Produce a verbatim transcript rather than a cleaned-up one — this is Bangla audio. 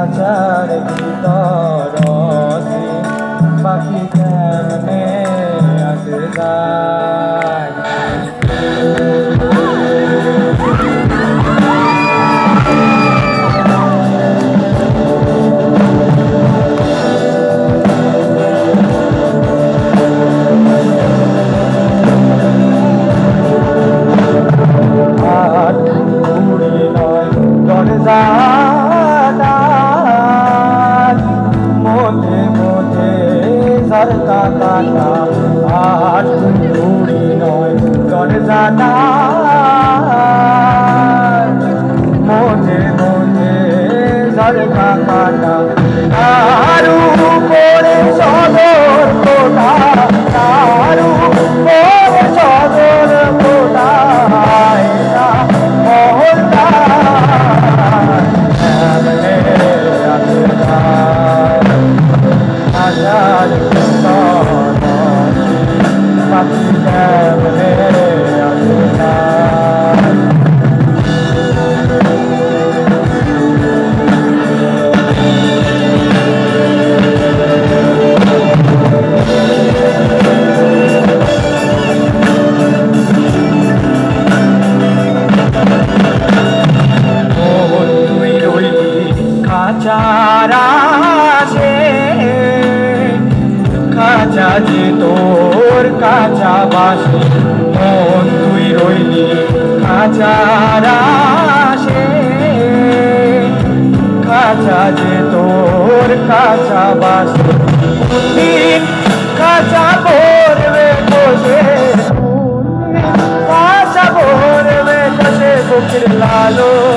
খাঁচার ভিতর পাখি কেমনে আসে যায়। মধ্যে মধ্যে ঝরকা কাটা আর ঘুড়ি নয় দরজাটা মধ্যে মধ্যে ঝরকা কাটা তার উপরে সদর কোটা তার উপরে সদর কোটা মহল্লা খাঁচার ভিতর পাখি কেমনে আসে যায়। তুই রইলি খাঁচার আশে খাঁচা যে তোর কাঁচা বাসে মন তুই রইলি খাঁচার আশে খাঁচা যে তোর কাঁচা বাসে দিন খাঁচা ভরবে বসে খাঁচা ভরবে বসে বুকের লালো